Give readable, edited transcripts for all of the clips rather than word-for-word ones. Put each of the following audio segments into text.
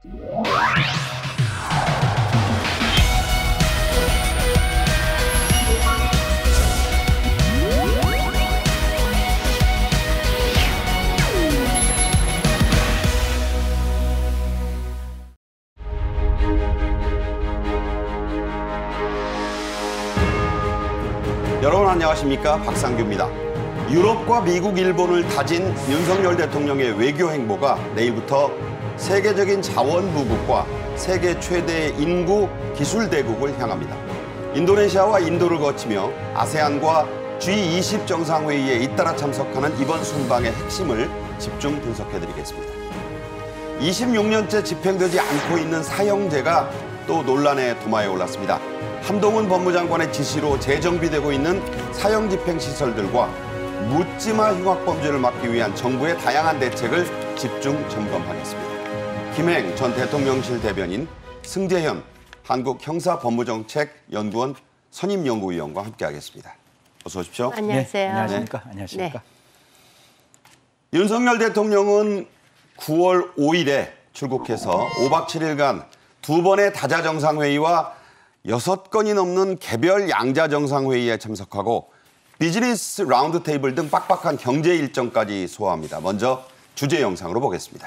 여러분 안녕하십니까? 박상규입니다. 유럽과 미국, 일본을 다진 윤석열 대통령의 외교 행보가 내일부터 세계적인 자원 부국과 세계 최대의 인구 기술 대국을 향합니다. 인도네시아와 인도를 거치며 아세안과 G20 정상회의에 잇따라 참석하는 이번 순방의 핵심을 집중 분석해드리겠습니다. 26년째 집행되지 않고 있는 사형제가 또 논란의 도마에 올랐습니다. 한동훈 법무장관의 지시로 재정비되고 있는 사형 집행 시설들과 묻지마 흉악범죄를 막기 위한 정부의 다양한 대책을 집중 점검하겠습니다. 김행 전 대통령실 대변인, 승재현 한국형사법무정책연구원 선임연구위원과 함께하겠습니다. 어서 오십시오. 안녕하세요. 네, 안녕하십니까? 안녕하십니까? 네. 윤석열 대통령은 9월 5일에 출국해서 5박 7일간 2번의 다자 정상회의와 6건이 넘는 개별 양자 정상회의에 참석하고 비즈니스 라운드 테이블 등 빡빡한 경제 일정까지 소화합니다. 먼저 주제 영상으로 보겠습니다.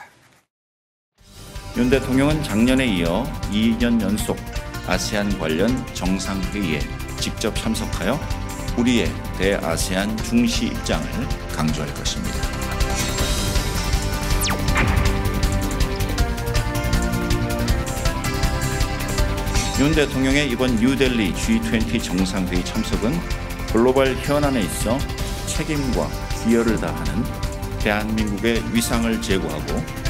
윤 대통령은 작년에 이어 2년 연속 아세안 관련 정상회의에 직접 참석하여 우리의 대아세안 중시 입장을 강조할 것입니다. 윤 대통령의 이번 뉴델리 G20 정상회의 참석은 글로벌 현안에 있어 책임과 기여를 다하는 대한민국의 위상을 제고하고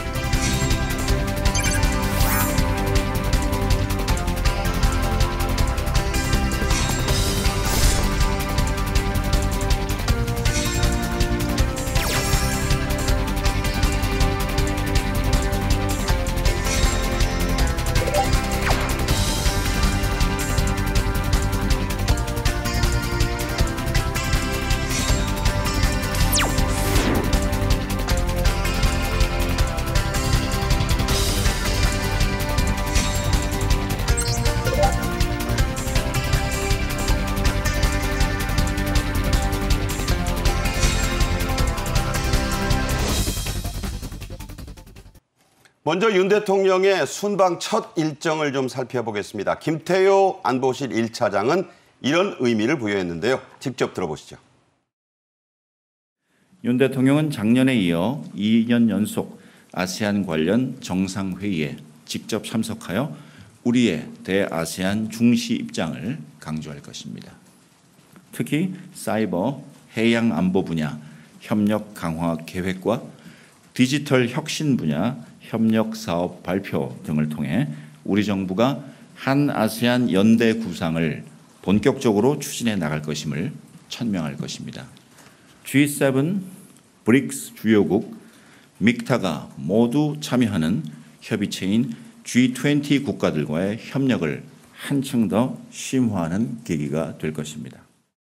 먼저 윤 대통령의 순방 첫 일정을 좀 살펴보겠습니다. 김태효 안보실 1차장은 이런 의미를 부여했는데요. 직접 들어보시죠. 윤 대통령은 작년에 이어 2년 연속 아세안 관련 정상회의에 직접 참석하여 우리의 대아세안 중시 입장을 강조할 것입니다. 특히 사이버, 해양 안보 분야 협력 강화 계획과 디지털 혁신 분야 협력 사업 발표 등을 통해 우리 정부가 한 아세안 연대 구상을 본격적으로 추진해 나갈 것임을 천명할 것입니다. G7, 브릭스 주요국, 믹타가 모두 참여하는 협의체인 G20 국가들과의 협력을 한층 더 심화하는 계기가 될 것입니다.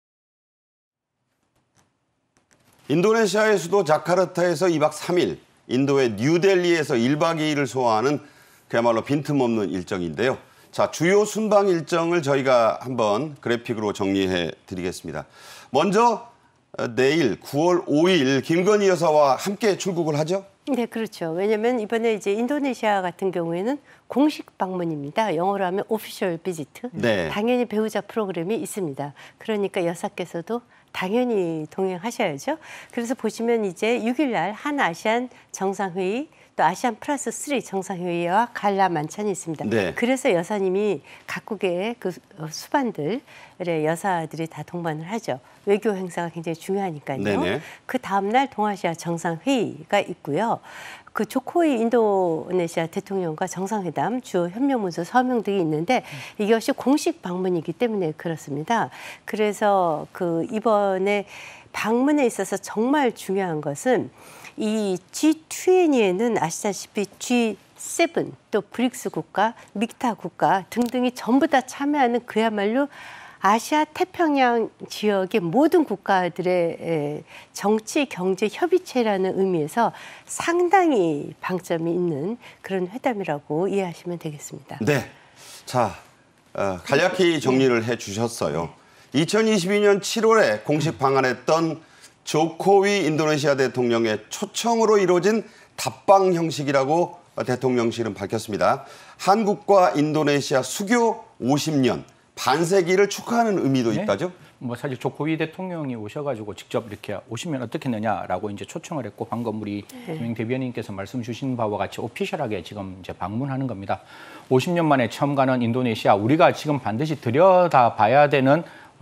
인도네시아의 수도 자카르타에서 2박 3일, 인도의 뉴델리에서 1박 2일을 소화하는 그야말로 빈틈없는 일정인데요. 자, 주요 순방 일정을 저희가 한번 그래픽으로 정리해 드리겠습니다. 먼저 내일 9월 5일 김건희 여사와 함께 출국을 하죠? 네, 그렇죠. 왜냐하면 이번에 이제 인도네시아 같은 경우에는 공식 방문입니다. 영어로 하면 오피셜 비지트. 네. 당연히 배우자 프로그램이 있습니다. 그러니까 여사께서도 당연히 동행하셔야죠. 그래서 보시면 이제 6일 날 한 아시안 정상회의 또 아시안 플러스 3 정상회의와 갈라 만찬이 있습니다. 네. 그래서 여사님이 각국의 그 수반들의 여사들이 다 동반을 하죠. 외교 행사가 굉장히 중요하니까요. 네네. 그 다음 날 동아시아 정상회의가 있고요. 그 조코이 인도네시아 대통령과 정상회담, 주요 협력문서 서명 등이 있는데 이것이 공식 방문이기 때문에 그렇습니다. 그래서 그 이번에 방문에 있어서 정말 중요한 것은 이 G20에는 아시다시피 G7 또 브릭스 국가, 믹타 국가 등등이 전부 다 참여하는 그야말로 아시아 태평양 지역의 모든 국가들의 정치 경제 협의체라는 의미에서 상당히 방점이 있는 그런 회담이라고 이해하시면 되겠습니다. 네. 자, 간략히 정리를 해 주셨어요. 2022년 7월에 공식 방한했던 조코위 인도네시아 대통령의 초청으로 이루어진 답방 형식이라고 대통령실은 밝혔습니다. 한국과 인도네시아 수교 50년, 반세기를 축하하는 의미도 있다죠? 뭐 사실 조코위 대통령이 오셔가지고 직접 이렇게 오시면 어떻겠느냐라고 이제 초청을 했고 방금 우리 김영 대변인께서 말씀 주신 바와 같이 오피셜하게 지금 이제 방문하는 겁니다. 50년 만에 처음 가는 인도네시아, 우리가 지금 반드시 들여다봐야 되는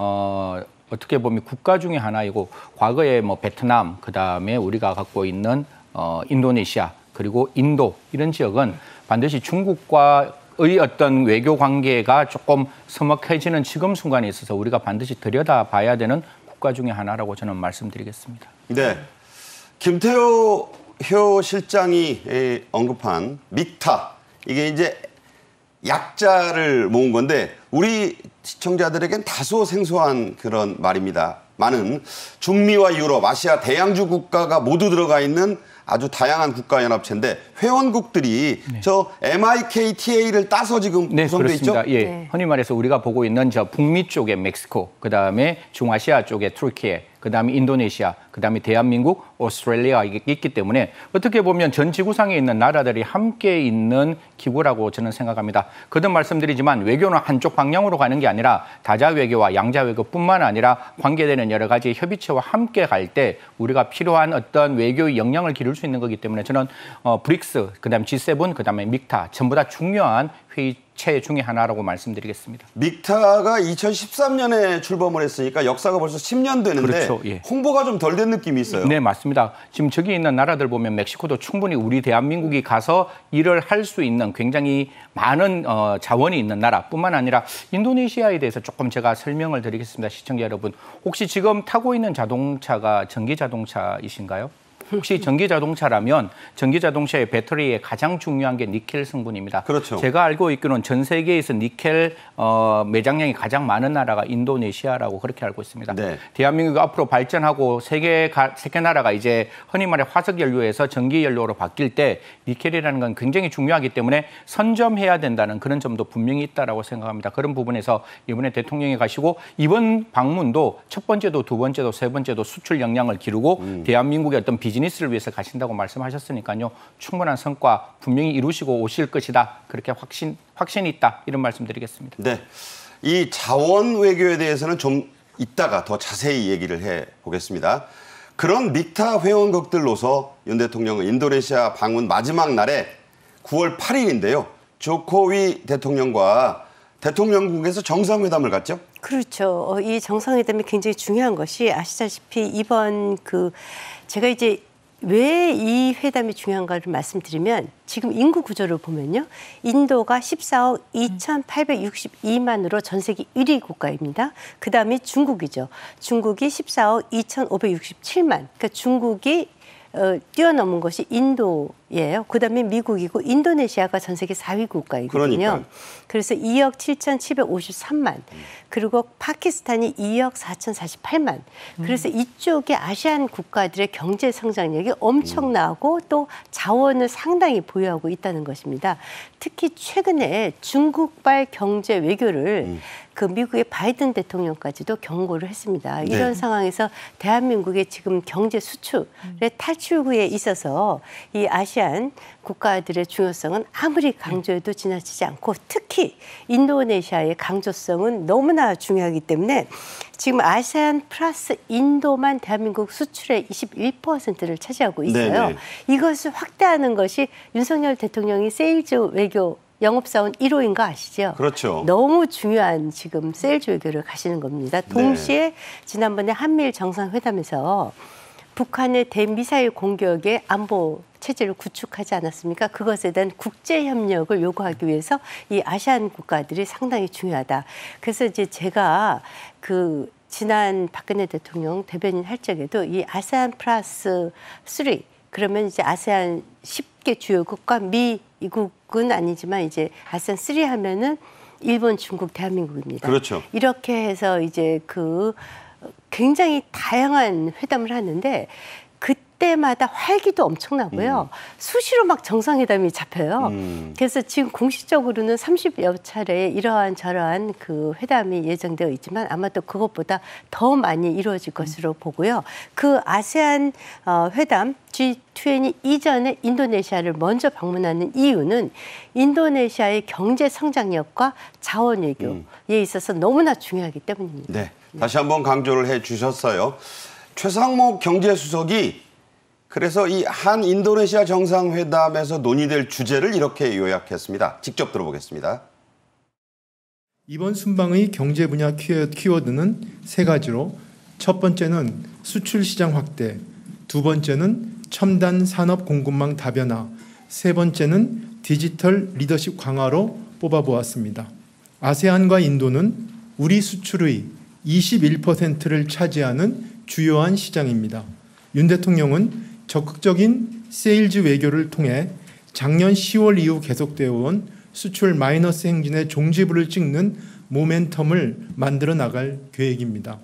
어떻게 보면 국가 중에 하나이고 과거에 뭐 베트남, 그다음에 우리가 갖고 있는 인도네시아 그리고 인도 이런 지역은 반드시 중국과의 어떤 외교 관계가 조금 서먹해지는 지금 순간에 있어서 우리가 반드시 들여다봐야 되는 국가 중에 하나라고 저는 말씀드리겠습니다. 네. 김태호 실장이 언급한 믹타, 이게 이제 약자를 모은 건데 우리 시청자들에겐 다소 생소한 그런 말입니다. 많은 중미와 유럽, 아시아 대양주 국가가 모두 들어가 있는 아주 다양한 국가연합체인데 회원국들이 저 MIKTA를 따서 지금 구성돼 있죠? 그렇습니다. 예, 흔히 말해서 우리가 보고 있는 저 북미 쪽에 멕시코, 그다음에 중아시아 쪽에 터키에, 그다음에 인도네시아, 그다음에 대한민국, 오스트레일리아가 있기 때문에 어떻게 보면 전 지구상에 있는 나라들이 함께 있는 기구라고 저는 생각합니다. 거듭 말씀드리지만 외교는 한쪽 방향으로 가는 게 아니라 다자 외교와 양자 외교뿐만 아니라 관계되는 여러 가지 협의체와 함께 갈 때 우리가 필요한 어떤 외교의 역량을 기를 수 있는 거기 때문에 저는 브릭스, 그다음에 G7, 그다음에 믹타 전부 다 중요한 회의체 중에 하나라고 말씀드리겠습니다. 믹타가 2013년에 출범을 했으니까 역사가 벌써 10년 되는데 그렇죠, 예. 홍보가 좀 덜 된 느낌이 있어요. 네, 맞습니다. 지금 저기 있는 나라들 보면 멕시코도 충분히 우리 대한민국이 가서 일을 할 수 있는 굉장히 많은 자원이 있는 나라뿐만 아니라 인도네시아에 대해서 조금 제가 설명을 드리겠습니다. 시청자 여러분, 혹시 지금 타고 있는 자동차가 전기 자동차이신가요? 혹시 전기 자동차라면 전기 자동차의 배터리에 가장 중요한 게 니켈 성분입니다. 그렇죠. 제가 알고 있기로는 전 세계에서 니켈 매장량이 가장 많은 나라가 인도네시아라고 그렇게 알고 있습니다. 네. 대한민국이 앞으로 발전하고 세계 나라가 이제 흔히 말해 화석 연료에서 전기 연료로 바뀔 때 니켈이라는 건 굉장히 중요하기 때문에 선점해야 된다는 그런 점도 분명히 있다라고 생각합니다. 그런 부분에서 이번에 대통령이 가시고 이번 방문도 첫 번째도 두 번째도 세 번째도 수출 역량을 기르고 대한민국의 어떤 비즈니스를 위해서 가신다고 말씀하셨으니까요. 충분한 성과 분명히 이루시고 오실 것이다. 그렇게 확신이 있다. 이런 말씀드리겠습니다. 네, 이 자원 외교에 대해서는 좀 이따가 더 자세히 얘기를 해보겠습니다. 그런 믹타 회원국들로서 윤 대통령은 인도네시아 방문 마지막 날에 9월 8일인데요. 조코위 대통령과 대통령국에서 정상회담을 갖죠? 그렇죠. 이 정상회담이 굉장히 중요한 것이 아시다시피 이번 제가 이제 왜 이 회담이 중요한가를 말씀드리면 지금 인구 구조를 보면요. 인도가 14억 2,862만으로 전 세계 1위 국가입니다. 그다음에 중국이죠. 중국이 14억 2,567만. 그러니까 중국이 뛰어넘은 것이 인도예요. 그다음에 미국이고 인도네시아가 전 세계 4위 국가이거든요. 그러니까요. 그래서 2억 7,753만. 그리고 파키스탄이 2억 4,048만. 그래서 이쪽에 아시안 국가들의 경제 성장력이 엄청나고 또 자원을 상당히 보유하고 있다는 것입니다. 특히 최근에 중국발 경제 외교를 미국의 바이든 대통령까지도 경고를 했습니다. 이런 상황에서 대한민국의 지금 경제 수출의 탈출구에 있어서 이 아시안 국가들의 중요성은 아무리 강조해도 지나치지 않고 특히 인도네시아의 강조성은 너무나 중요하기 때문에 지금 아세안 플러스 인도만 대한민국 수출의 21%를 차지하고 있어요. 네네. 이것을 확대하는 것이 윤석열 대통령이 세일즈 외교 영업사원 1호인 거 아시죠? 그렇죠. 너무 중요한 지금 세일즈 외교를 가시는 겁니다. 동시에 지난번에 한미일 정상회담에서 북한의 대미사일 공격의 안보 체제를 구축하지 않았습니까? 그것에 대한 국제 협력을 요구하기 위해서 이 아시안 국가들이 상당히 중요하다. 그래서 이제 제가 지난 박근혜 대통령 대변인 할 적에도 이 아세안 플러스 3 그러면 이제 아세안 10개 주요국과 미국은 아니지만 이제 아세안 3 하면은 일본, 중국, 대한민국입니다. 그렇죠. 이렇게 해서 이제 그 굉장히 다양한 회담을 하는데 그때마다 활기도 엄청나고요. 수시로 막 정상회담이 잡혀요. 그래서 지금 공식적으로는 30여 차례 이러한 저러한 그 회담이 예정되어 있지만 아마도 그것보다 더 많이 이루어질 것으로 보고요. 그 아세안 회담 G20 이전에 인도네시아를 먼저 방문하는 이유는 인도네시아의 경제 성장력과 자원 외교에 있어서 너무나 중요하기 때문입니다. 네, 다시 한번 강조를 해 주셨어요. 최상목 경제수석이 그래서 이 한 인도네시아 정상회담에서 논의될 주제를 이렇게 요약했습니다. 직접 들어보겠습니다. 이번 순방의 경제 분야 키워드는 세 가지로 첫 번째는 수출 시장 확대, 두 번째는 첨단 산업 공급망 다변화, 세 번째는 디지털 리더십 강화로 뽑아보았습니다. 아세안과 인도는 우리 수출의 21%를 차지하는 주요한 시장입니다. 윤 대통령은 적극적인 세일즈 외교를 통해 작년 10월 이후 계속되어 온 수출 마이너스 행진의 종지부를 찍는 모멘텀을 만들어 나갈 계획입니다.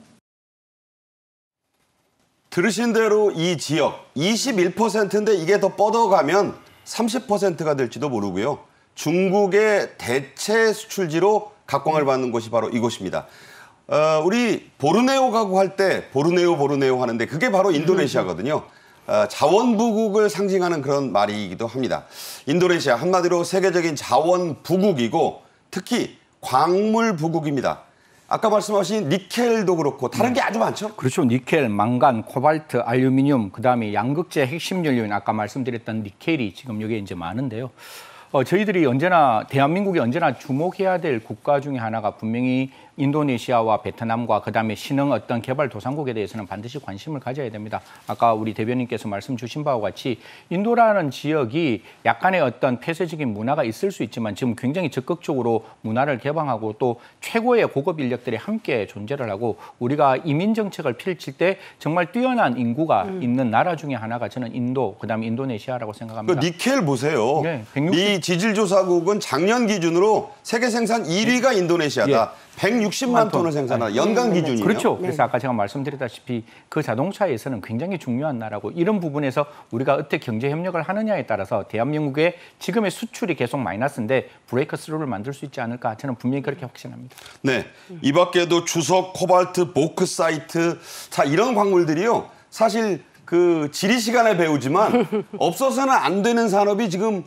들으신 대로 이 지역 21%인데 이게 더 뻗어가면 30%가 될지도 모르고요. 중국의 대체 수출지로 각광을 받는 곳이 바로 이곳입니다. 우리 보르네오 가고 할 때 보르네오 하는데 그게 바로 인도네시아거든요. 자원부국을 상징하는 그런 말이기도 합니다. 인도네시아 한마디로 세계적인 자원부국이고 특히 광물부국입니다. 아까 말씀하신 니켈도 그렇고 다른 게 아주 많죠? 그렇죠. 니켈, 망간, 코발트, 알루미늄, 그다음에 양극재 핵심 연료인 아까 말씀드렸던 니켈이 지금 여기에 이제 많은데요. 저희들이 언제나 대한민국이 언제나 주목해야 될 국가 중에 하나가 분명히 인도네시아와 베트남과 그다음에 신흥 어떤 개발도상국에 대해서는 반드시 관심을 가져야 됩니다. 아까 우리 대변인께서 말씀 주신 바와 같이 인도라는 지역이 약간의 어떤 폐쇄적인 문화가 있을 수 있지만 지금 굉장히 적극적으로 문화를 개방하고 또 최고의 고급 인력들이 함께 존재를 하고 우리가 이민 정책을 펼칠 때 정말 뛰어난 인구가 있는 나라 중에 하나가 저는 인도, 그다음에 인도네시아라고 생각합니다. 그 니켈 보세요. 네, 이 지질조사국은 작년 기준으로 세계 생산 1위가 인도네시아다. 160만 톤을 생산한다. 연간 기준이에요. 그렇죠. 그래서 아까 제가 말씀드렸다시피 그 자동차에서는 굉장히 중요한 나라고 이런 부분에서 우리가 어떻게 경제 협력을 하느냐에 따라서 대한민국의 지금의 수출이 계속 마이너스인데 브레이크 스루를 만들 수 있지 않을까 저는 분명히 그렇게 확신합니다. 네, 이 밖에도 주석, 코발트, 보크사이트 자 이런 광물들이요. 사실 그 지리 시간에 배우지만 없어서는 안 되는 산업이 지금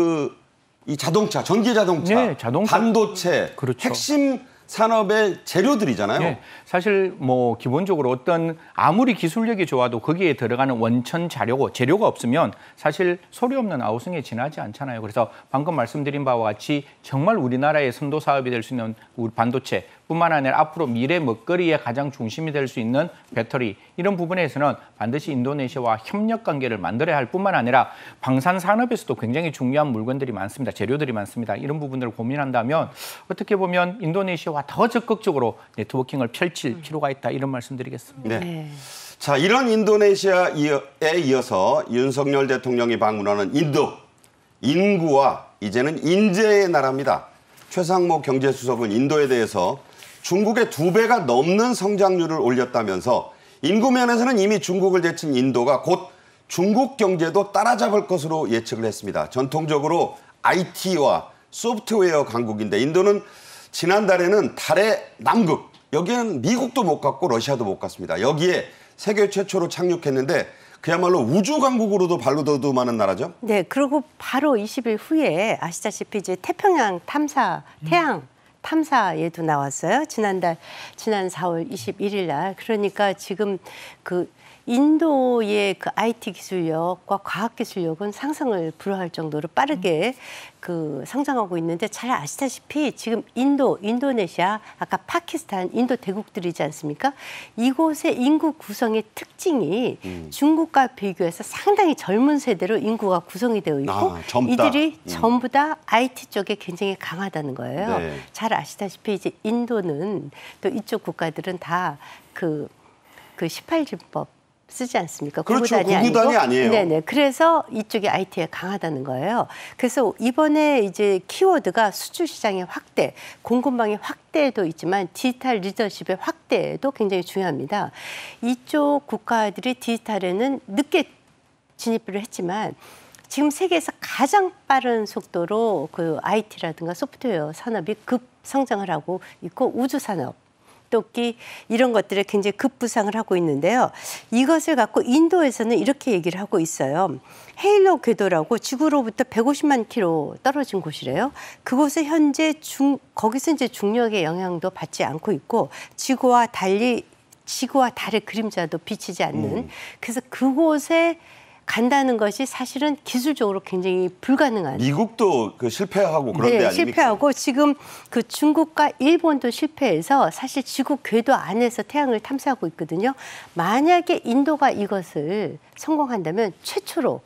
이 자동차, 전기 자동차, 네, 자동차. 반도체, 그렇죠. 핵심 산업의 재료들이잖아요. 네, 사실 뭐 기본적으로 어떤 아무리 기술력이 좋아도 거기에 들어가는 원천 재료가 없으면 사실 소리 없는 아우성에 지나지 않잖아요. 그래서 방금 말씀드린 바와 같이 정말 우리나라의 선도 사업이 될 수 있는 우리 반도체뿐만 아니라 앞으로 미래 먹거리의 가장 중심이 될 수 있는 배터리 이런 부분에서는 반드시 인도네시아와 협력 관계를 만들어야 할 뿐만 아니라 방산 산업에서도 굉장히 중요한 물건들이 많습니다. 재료들이 많습니다. 이런 부분들을 고민한다면 어떻게 보면 인도네시아와 더 적극적으로 네트워킹을 펼칠 필요가 있다 이런 말씀드리겠습니다. 네. 자, 이런 인도네시아에 이어서 윤석열 대통령이 방문하는 인도, 인구와 이제는 인재의 나라입니다. 최상목 경제수석은 인도에 대해서 중국의 2배가 넘는 성장률을 올렸다면서 인구 면에서는 이미 중국을 제친 인도가 곧 중국 경제도 따라잡을 것으로 예측을 했습니다. 전통적으로 IT와 소프트웨어 강국인데 인도는 지난달에는 달의 남극, 여기는 미국도 못 갔고 러시아도 못 갔습니다. 여기에 세계 최초로 착륙했는데 그야말로 우주 강국으로도 발로 더듬하는 나라죠? 네, 그리고 바로 20일 후에 아시다시피 이제 태평양 탐사, 태양 탐사에도 나왔어요. 지난 4월 21일 날. 그러니까 지금 인도의 IT 기술력과 과학 기술력은 상상을 불허할 정도로 빠르게 성장하고 있는데 잘 아시다시피 지금 인도네시아, 아까 파키스탄, 인도 대국들이지 않습니까? 이곳의 인구 구성의 특징이 중국과 비교해서 상당히 젊은 세대로 인구가 구성이 되어 있고 젊다. 이들이 전부 다 IT 쪽에 굉장히 강하다는 거예요. 네. 잘 아시다시피 이제 인도는 또 이쪽 국가들은 다 18진법 쓰지 않습니까? 그렇죠. 구구단이 구구단이 아니에요. 네네. 그래서 이쪽이 IT에 강하다는 거예요. 그래서 이번에 이제 키워드가 수출 시장의 확대, 공급망의 확대도 있지만 디지털 리더십의 확대도 굉장히 중요합니다. 이쪽 국가들이 디지털에는 늦게 진입을 했지만 지금 세계에서 가장 빠른 속도로 그 IT라든가 소프트웨어 산업이 급성장을 하고 있고 우주 산업 또기 이런 것들에 굉장히 급부상을 하고 있는데요. 이것을 갖고 인도에서는 이렇게 얘기를 하고 있어요. 헤일로 궤도라고 지구로부터 150만 킬로 떨어진 곳이래요. 그곳에 현재 거기서 이제 중력의 영향도 받지 않고 있고 지구와 달리 지구와 달의 그림자도 비치지 않는 그래서 그곳에 간다는 것이 사실은 기술적으로 굉장히 불가능한. 미국도 그 실패하고 그런 데 아닙니까? 실패하고 지금 그 중국과 일본도 실패해서 사실 지구 궤도 안에서 태양을 탐사하고 있거든요. 만약에 인도가 이것을 성공한다면 최초로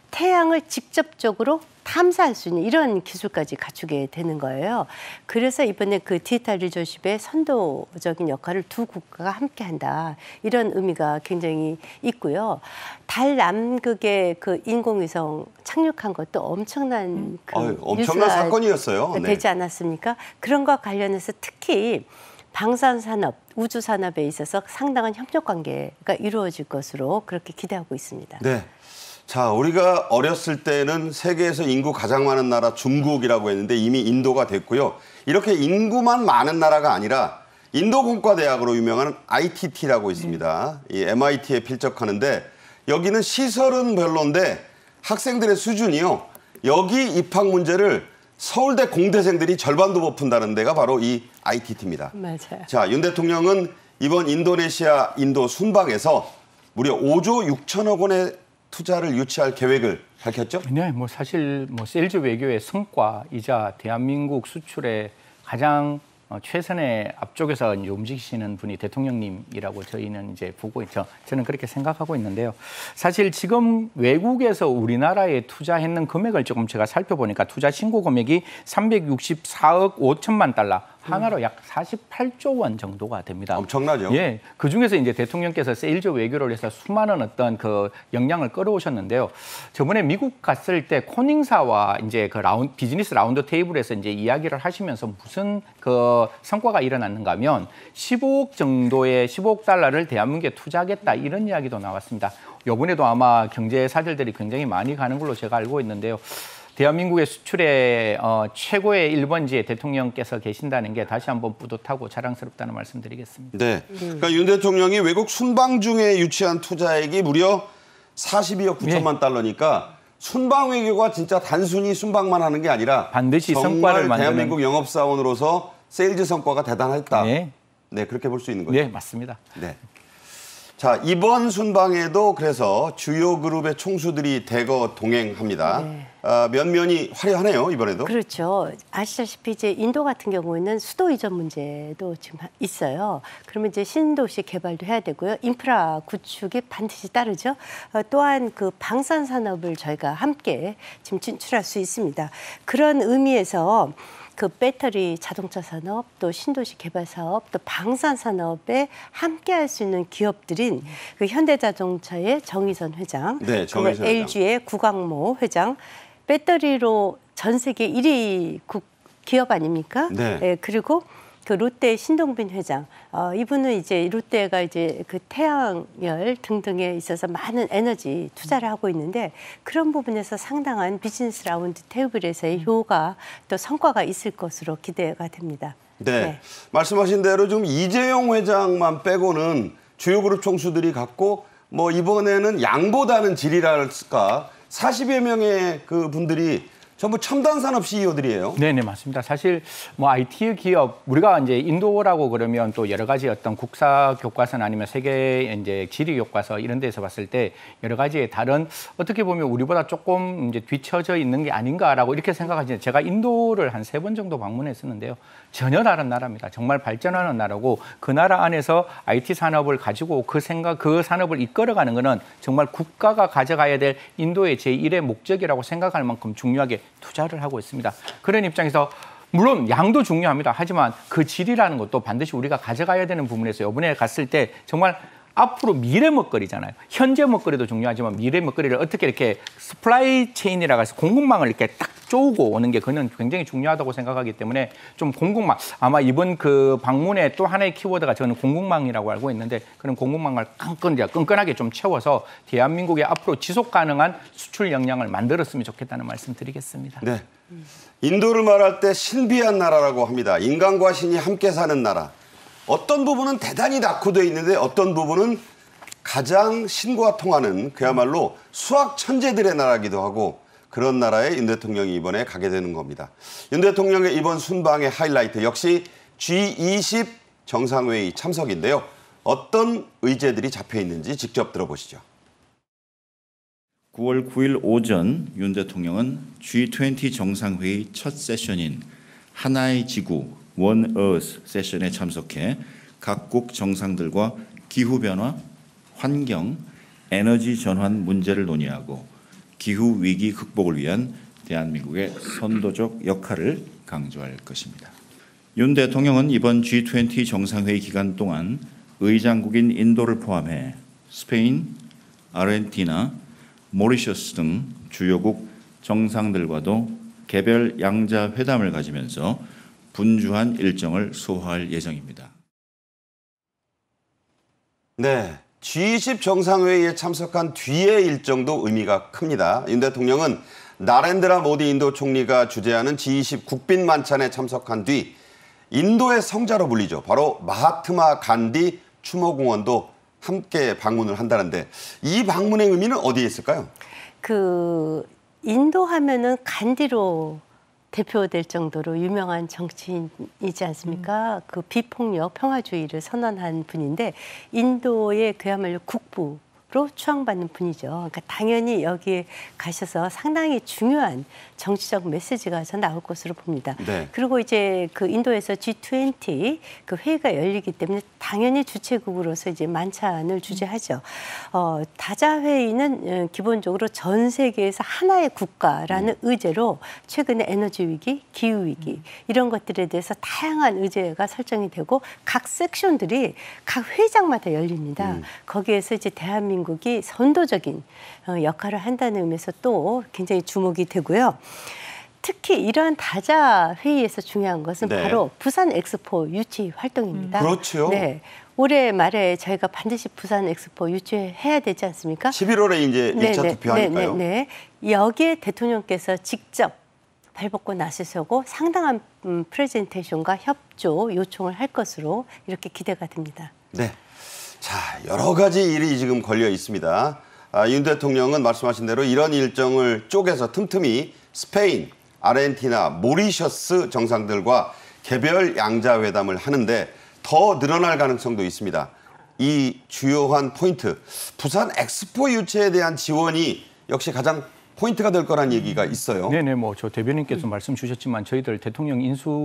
태양을 직접적으로 탐사할 수 있는 이런 기술까지 갖추게 되는 거예요. 그래서 이번에 그 디지털 리더십의 선도적인 역할을 두 국가가 함께한다. 이런 의미가 굉장히 있고요. 달 남극에 그 인공위성 착륙한 것도 엄청난 엄청난 사건이었어요. 되지 않았습니까? 그런 것 관련해서 특히 방산산업, 우주산업에 있어서 상당한 협력 관계가 이루어질 것으로 그렇게 기대하고 있습니다. 네. 자, 우리가 어렸을 때는 세계에서 인구 가장 많은 나라 중국이라고 했는데 이미 인도가 됐고요. 이렇게 인구만 많은 나라가 아니라 인도공과대학으로 유명한 ITT라고 있습니다. 이 MIT에 필적하는데 여기는 시설은 별론데 학생들의 수준이요. 여기 입학 문제를 서울대 공대생들이 절반도 못 푼다는 데가 바로 이 ITT입니다. 맞아요. 자, 윤 대통령은 이번 인도네시아 인도 순방에서 무려 5조 6천억 원의 투자를 유치할 계획을 밝혔죠? 네, 뭐 사실 뭐 셀즈 외교의 성과이자 대한민국 수출의 가장 최선의 앞쪽에서 이제 움직이시는 분이 대통령님이라고 저희는 이제 보고 있죠. 저는 그렇게 생각하고 있는데요. 사실 지금 외국에서 우리나라에 투자했는 금액을 조금 제가 살펴보니까 투자 신고 금액이 364억 5천만 달러. 하나로 약 48조 원 정도가 됩니다. 엄청나죠. 예, 그 중에서 이제 대통령께서 세일즈 외교를 해서 수많은 어떤 그 역량을 끌어오셨는데요. 저번에 미국 갔을 때 코닝사와 이제 그 비즈니스 라운드 테이블에서 이제 이야기를 하시면서 무슨 그 성과가 일어났는가 하면 15억 달러를 대한민국에 투자하겠다 이런 이야기도 나왔습니다. 이번에도 아마 경제 사절들이 굉장히 많이 가는 걸로 제가 알고 있는데요. 대한민국의 수출의 최고의 1번지에 대통령께서 계신다는 게 다시 한번 뿌듯하고 자랑스럽다는 말씀드리겠습니다. 네, 그러니까 윤 대통령이 외국 순방 중에 유치한 투자액이 무려 42억 9천만 달러니까 순방 외교가 진짜 단순히 순방만 하는 게 아니라 반드시 성과를 정말 만드는 대한민국 영업사원으로서 세일즈 성과가 대단했다. 네, 네, 그렇게 볼 수 있는 거죠. 네, 맞습니다. 네. 자, 이번 순방에도 그래서 주요 그룹의 총수들이 대거 동행합니다. 네. 면면이 화려하네요, 이번에도. 그렇죠. 아시다시피 이제 인도 같은 경우에는 수도 이전 문제도 지금 있어요. 그러면 이제 신도시 개발도 해야 되고요. 인프라 구축이 반드시 따르죠. 또한 그 방산 산업을 저희가 함께 지금 진출할 수 있습니다. 그런 의미에서 그 배터리 자동차 산업, 또 신도시 개발 사업, 또 방산 산업에 함께할 수 있는 기업들인 그 현대자동차의 정의선 회장, 네, 정의선 회장. LG의 구광모 회장, 배터리로 전 세계 1위 기업 아닙니까? 네. 네, 그리고 그 롯데 신동빈 회장, 이분은 이제 롯데가 이제 그 태양열 등등에 있어서 많은 에너지 투자를 하고 있는데 그런 부분에서 상당한 비즈니스 라운드 테이블에서의 효과 또 성과가 있을 것으로 기대가 됩니다. 네. 말씀하신 대로 지금 이재용 회장만 빼고는 주요 그룹 총수들이 갖고 뭐 이번에는 양보다는 질이랄까 40여 명의 그 분들이 전부 첨단 산업 CEO들이에요. 네, 맞습니다. 사실 뭐 IT 기업 우리가 이제 인도라고 그러면 또 여러 가지 어떤 국사 교과서나 아니면 세계 이제 지리 교과서 이런 데서 봤을 때 여러 가지의 다른 어떻게 보면 우리보다 조금 이제 뒤처져 있는 게 아닌가라고 이렇게 생각하시는데 제가 인도를 한 3번 정도 방문했었는데요. 전혀 다른 나라입니다. 정말 발전하는 나라고 그 나라 안에서 IT 산업을 가지고 그 산업을 이끌어가는 거는 정말 국가가 가져가야 될 인도의 제1의 목적이라고 생각할 만큼 중요하게 투자를 하고 있습니다. 그런 입장에서 물론 양도 중요합니다. 하지만 그 질이라는 것도 반드시 우리가 가져가야 되는 부분에서 이번에 갔을 때 정말 앞으로 미래 먹거리잖아요. 현재 먹거리도 중요하지만 미래 먹거리를 어떻게 이렇게 스플라이 체인이라고 해서 공급망을 이렇게 딱 쪼고 오는 게 그는 굉장히 중요하다고 생각하기 때문에 좀 공급망, 아마 이번 그 방문의 또 하나의 키워드가 저는 공급망이라고 알고 있는데 그런 공급망을 끈끈하게 좀 채워서 대한민국의 앞으로 지속 가능한 수출 역량을 만들었으면 좋겠다는 말씀 드리겠습니다. 네. 인도를 말할 때 신비한 나라라고 합니다. 인간과 신이 함께 사는 나라. 어떤 부분은 대단히 낙후되어 있는데 어떤 부분은 가장 신과 통하는 그야말로 수학 천재들의 나라기도 하고 그런 나라에 윤 대통령이 이번에 가게 되는 겁니다. 윤 대통령의 이번 순방의 하이라이트 역시 G20 정상회의 참석인데요. 어떤 의제들이 잡혀 있는지 직접 들어보시죠. 9월 9일 오전 윤 대통령은 G20 정상회의 첫 세션인 하나의 지구 원 어스 세션에 참석해 각국 정상들과 기후변화, 환경, 에너지 전환 문제를 논의하고 기후 위기 극복을 위한 대한민국의 선도적 역할을 강조할 것입니다. 윤 대통령은 이번 G20 정상회의 기간 동안 의장국인 인도를 포함해 스페인, 아르헨티나, 모리셔스 등 주요국 정상들과도 개별 양자 회담을 가지면서 분주한 일정을 소화할 예정입니다. 네, G20 정상회의에 참석한 뒤의 일정도 의미가 큽니다. 윤 대통령은 나렌드라 모디 인도 총리가 주재하는 G20 국빈 만찬에 참석한 뒤 인도의 성자로 불리죠. 바로 마하트마 간디 추모공원도 함께 방문을 한다는데 이 방문의 의미는 어디에 있을까요? 그 인도 하면은 간디로 대표될 정도로 유명한 정치인이지 않습니까? 그 비폭력 평화주의를 선언한 분인데 인도의 그야말로 국부로 추앙받는 분이죠. 그러니까 당연히 여기에 가셔서 상당히 중요한 정치적 메시지가 저 나올 것으로 봅니다. 네. 그리고 이제 그 인도에서 G20 그 회의가 열리기 때문에 당연히 주최국으로서 이제 만찬을 주재하죠. 다자 회의는 기본적으로 전 세계에서 하나의 국가라는 의제로 최근에 에너지 위기, 기후 위기 이런 것들에 대해서 다양한 의제가 설정이 되고 각 섹션들이 각 회장마다 열립니다. 거기에서 이제 대한민국이 선도적인 역할을 한다는 의미에서 또 굉장히 주목이 되고요. 특히 이러한 다자 회의에서 중요한 것은 네. 바로 부산 엑스포 유치 활동입니다. 그렇죠. 네. 올해 말에 저희가 반드시 부산 엑스포 유치해야 되지 않습니까? 11월에 이제 1차 투표하니까요. 네. 여기에 대통령께서 직접 발벗고 나서고 상당한 프레젠테이션과 협조 요청을 할 것으로 이렇게 기대가 됩니다. 네. 자, 여러 가지 일이 지금 걸려 있습니다. 윤 대통령은 말씀하신 대로 이런 일정을 쪼개서 틈틈이 스페인, 아르헨티나, 모리셔스 정상들과 개별 양자회담을 하는데 더 늘어날 가능성도 있습니다. 이 주요한 포인트, 부산 엑스포 유치에 대한 지원이 역시 가장 포인트가 될 거란 얘기가 있어요. 네네, 뭐 저 대변인께서 말씀 주셨지만 저희들 대통령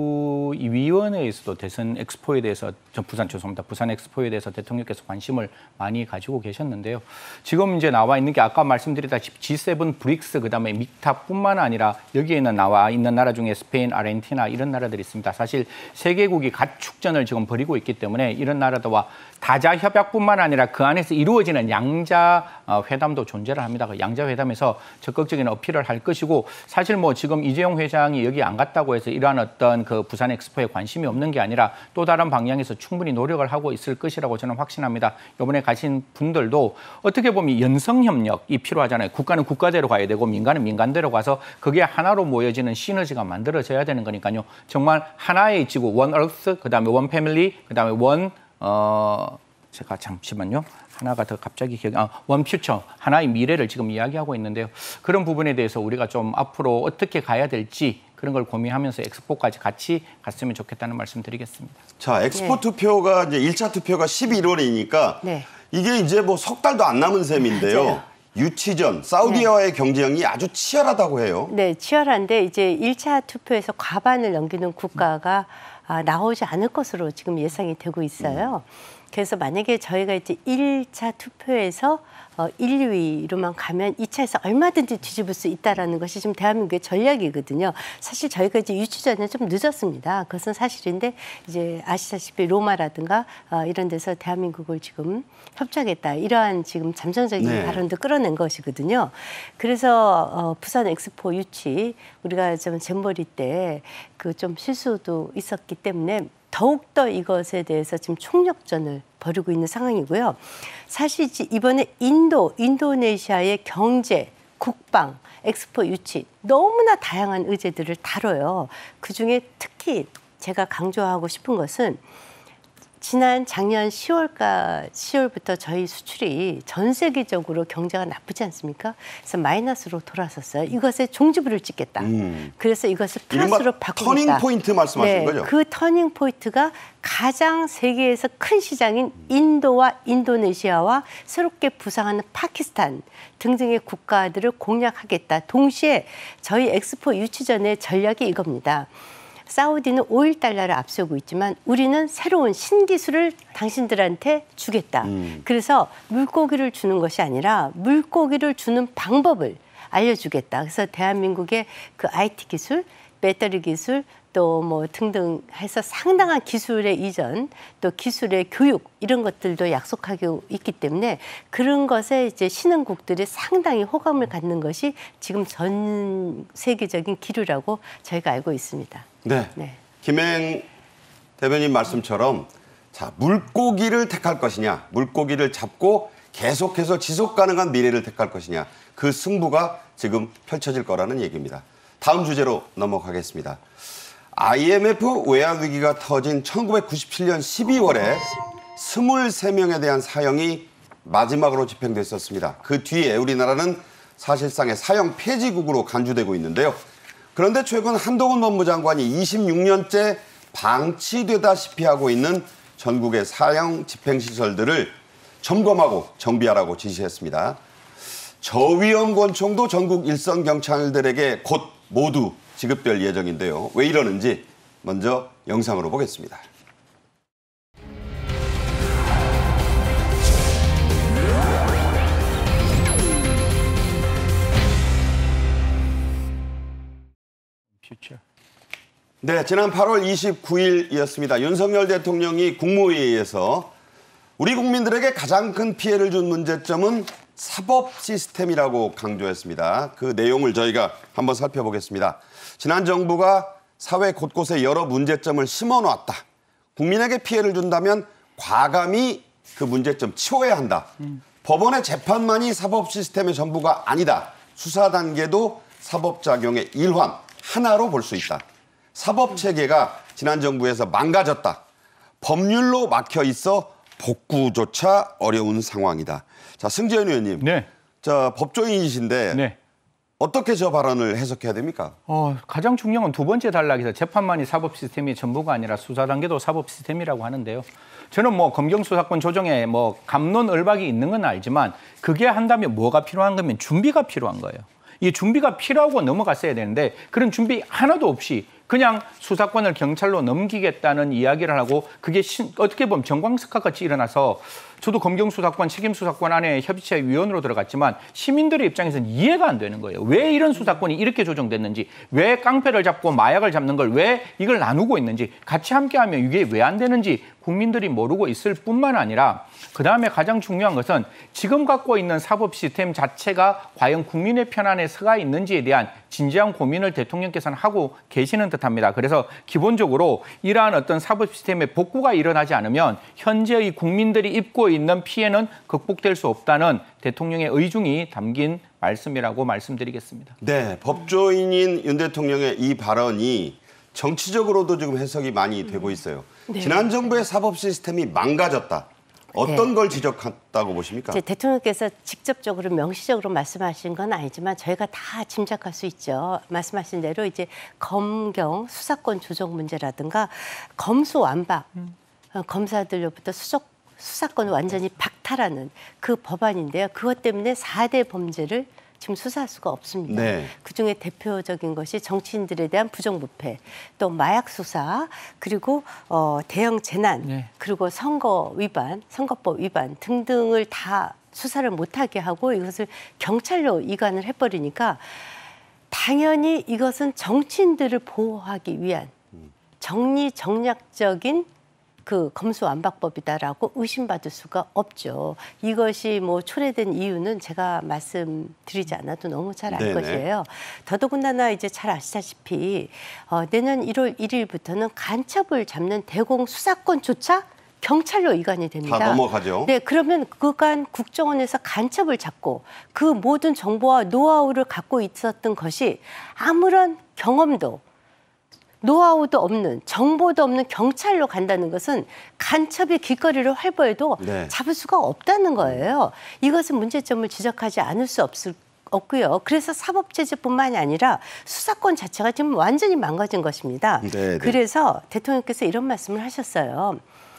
인수위원회에서도 대선 엑스포에 대해서 부산 엑스포에 대해서 대통령께서 관심을 많이 가지고 계셨는데요. 지금 이제 나와 있는 게 아까 말씀드렸다시피 G7 브릭스 그다음에 믹탑뿐만 아니라 여기에는 나와 있는 나라 중에 스페인, 아르헨티나 이런 나라들이 있습니다. 사실 세계국이 가축전을 지금 벌이고 있기 때문에 이런 나라들과 다자 협약뿐만 아니라 그 안에서 이루어지는 양자 회담도 존재를 합니다. 그 양자 회담에서 적극적인 어필을 할 것이고 사실 뭐 지금 이재용 회장이 여기 안 갔다고 해서 이러한 어떤 그 부산 엑스포에 관심이 없는 게 아니라 또 다른 방향에서 충분히 노력을 하고 있을 것이라고 저는 확신합니다. 이번에 가신 분들도 어떻게 보면 연성협력이 필요하잖아요. 국가는 국가대로 가야 되고 민간은 민간대로 가서 그게 하나로 모여지는 시너지가 만들어져야 되는 거니까요. 정말 하나의 지구, 원 얼스, 그다음에 원 패밀리, 그다음에 제가 잠시만요. 하나가 더 갑자기 원 퓨처, 하나의 미래를 지금 이야기하고 있는데요. 그런 부분에 대해서 우리가 좀 앞으로 어떻게 가야 될지 그런 걸 고민하면서 엑스포까지 같이 갔으면 좋겠다는 말씀 드리겠습니다. 자, 엑스포 투표가 이제 1차 투표가 11월이니까 네. 이게 이제 뭐 석 달도 안 남은 셈인데요. 맞아요. 유치전, 사우디와의 경쟁이 아주 치열하다고 해요. 네, 치열한데 이제 1차 투표에서 과반을 넘기는 국가가 나오지 않을 것으로 지금 예상이 되고 있어요. 그래서 만약에 저희가 이제 1차 투표에서 1, 2위로만 가면 2차에서 얼마든지 뒤집을 수 있다라는 것이 지금 대한민국의 전략이거든요. 사실 저희가 이제 유치 전에 좀 늦었습니다. 그것은 사실인데 이제 아시다시피 로마라든가 이런 데서 대한민국을 지금 협조하겠다 이러한 지금 잠정적인 네. 발언도 끌어낸 것이거든요. 그래서 부산 엑스포 유치 우리가 좀 잼버리 때 그 좀 실수도 있었기 때문에 더욱더 이것에 대해서 지금 총력전을 벌이고 있는 상황이고요. 사실 이번에 인도네시아의 경제, 국방, 엑스포 유치 너무나 다양한 의제들을 다뤄요. 그중에 특히 제가 강조하고 싶은 것은 작년 10월부터 저희 수출이 전 세계적으로 경제가 나쁘지 않습니까? 그래서 마이너스로 돌아섰어요. 이것에 종지부를 찍겠다. 그래서 이것을 플러스로 바꾸겠다. 터닝 포인트 말씀하시는 거죠? 그 터닝 포인트가 가장 세계에서 큰 시장인 인도와 인도네시아와 새롭게 부상하는 파키스탄 등등의 국가들을 공략하겠다. 동시에 저희 엑스포 유치 전의 전략이 이겁니다. 사우디는 오일 달러를 앞세우고 있지만 우리는 새로운 신기술을 당신들한테 주겠다. 그래서 물고기를 주는 것이 아니라 물고기를 주는 방법을 알려주겠다. 그래서 대한민국의 그 IT 기술, 배터리 기술, 또 뭐 등등 해서 상당한 기술의 이전, 또 기술의 교육 이런 것들도 약속하고 있기 때문에 그런 것에 이제 신흥국들이 상당히 호감을 갖는 것이 지금 전 세계적인 기류라고 저희가 알고 있습니다. 네. 네. 김행 대변인 말씀처럼 자, 물고기를 택할 것이냐, 물고기를 잡고 계속해서 지속 가능한 미래를 택할 것이냐, 그 승부가 지금 펼쳐질 거라는 얘기입니다. 다음 주제로 넘어가겠습니다. IMF 외환 위기가 터진 1997년 12월에 23명에 대한 사형이 마지막으로 집행됐었습니다. 그 뒤에 우리나라는 사실상의 사형 폐지국으로 간주되고 있는데요. 그런데 최근 한동훈 법무장관이 26년째 방치되다시피 하고 있는 전국의 사형 집행시설들을 점검하고 정비하라고 지시했습니다. 저위험 권총도 전국 일선 경찰들에게 곧 모두 지급될 예정인데요. 왜 이러는지 먼저 영상으로 보겠습니다. 네, 지난 8월 29일이었습니다. 윤석열 대통령이 국무회의에서 우리 국민들에게 가장 큰 피해를 준 문제점은 사법 시스템이라고 강조했습니다. 그 내용을 저희가 한번 살펴보겠습니다. 지난 정부가 사회 곳곳에 여러 문제점을 심어놨다. 국민에게 피해를 준다면 과감히 그 문제점 치워야 한다. 법원의 재판만이 사법 시스템의 전부가 아니다. 수사 단계도 사법작용의 일환, 하나로 볼 수 있다. 사법체계가 지난 정부에서 망가졌다. 법률로 막혀 있어 복구조차 어려운 상황이다. 자, 승재현 의원님. 네. 자, 법조인이신데 네. 어떻게 저 발언을 해석해야 됩니까? 가장 중요한 건 두 번째 단락에서 재판만이 사법 시스템이 전부가 아니라 수사 단계도 사법 시스템이라고 하는데요. 저는 뭐 검경 수사권 조정에 뭐 갑론을박이 있는 건 알지만 그게 한다면 뭐가 필요한 거면 준비가 필요한 거예요. 이 준비가 필요하고 넘어갔어야 되는데 그런 준비 하나도 없이 그냥 수사권을 경찰로 넘기겠다는 이야기를 하고 그게 어떻게 보면 정광석화같이 일어나서 저도 검경수사권, 책임수사권 안에 협의체 위원으로 들어갔지만 시민들의 입장에서는 이해가 안 되는 거예요. 왜 이런 수사권이 이렇게 조정됐는지, 왜 깡패를 잡고 마약을 잡는 걸 왜 이걸 나누고 있는지, 같이 함께하면 이게 왜 안 되는지 국민들이 모르고 있을 뿐만 아니라 그다음에 가장 중요한 것은 지금 갖고 있는 사법 시스템 자체가 과연 국민의 편안에 서가 있는지에 대한 진지한 고민을 대통령께서는 하고 계시는 듯합니다. 그래서 기본적으로 이러한 어떤 사법 시스템의 복구가 일어나지 않으면 현재의 국민들이 입고 있는 피해는 극복될 수 없다는 대통령의 의중이 담긴 말씀이라고 말씀드리겠습니다. 네, 법조인인 윤 대통령의 이 발언이 정치적으로도 지금 해석이 많이 되고 있어요. 네. 지난 정부의 사법 시스템이 망가졌다. 어떤 걸 지적했다고 보십니까? 대통령께서 직접적으로 명시적으로 말씀하신 건 아니지만 저희가 다 짐작할 수 있죠. 말씀하신 대로 이제 검경 수사권 조정 문제라든가 검수완박, 검사들로부터 수사권을 완전히 박탈하는 그 법안인데요. 그것 때문에 4대 범죄를 지금 수사할 수가 없습니다. 네. 그중에 대표적인 것이 정치인들에 대한 부정부패, 또 마약 수사, 그리고 대형 재난, 네. 그리고 선거 위반, 선거법 위반 등등을 다 수사를 못하게 하고 이것을 경찰로 이관을 해버리니까 당연히 이것은 정치인들을 보호하기 위한 정리정략적인 그 검수완박법이다라고 의심받을 수가 없죠. 이것이 뭐 초래된 이유는 제가 말씀드리지 않아도 너무 잘 알 네네. 것이에요. 더더군다나 이제 잘 아시다시피 내년 1월 1일부터는 간첩을 잡는 대공 수사권조차 경찰로 이관이 됩니다. 다 넘어가죠. 네, 그러면 그간 국정원에서 간첩을 잡고 그 모든 정보와 노하우를 갖고 있었던 것이 아무런 경험도 노하우도 없는 정보도 없는 경찰로 간다는 것은 간첩이 길거리를 활보해도 네. 잡을 수가 없다는 거예요. 이것은 문제점을 지적하지 않을 수 없고요. 그래서 사법체제뿐만이 아니라 수사권 자체가 지금 완전히 망가진 것입니다. 네. 그래서 대통령께서 이런 말씀을 하셨어요.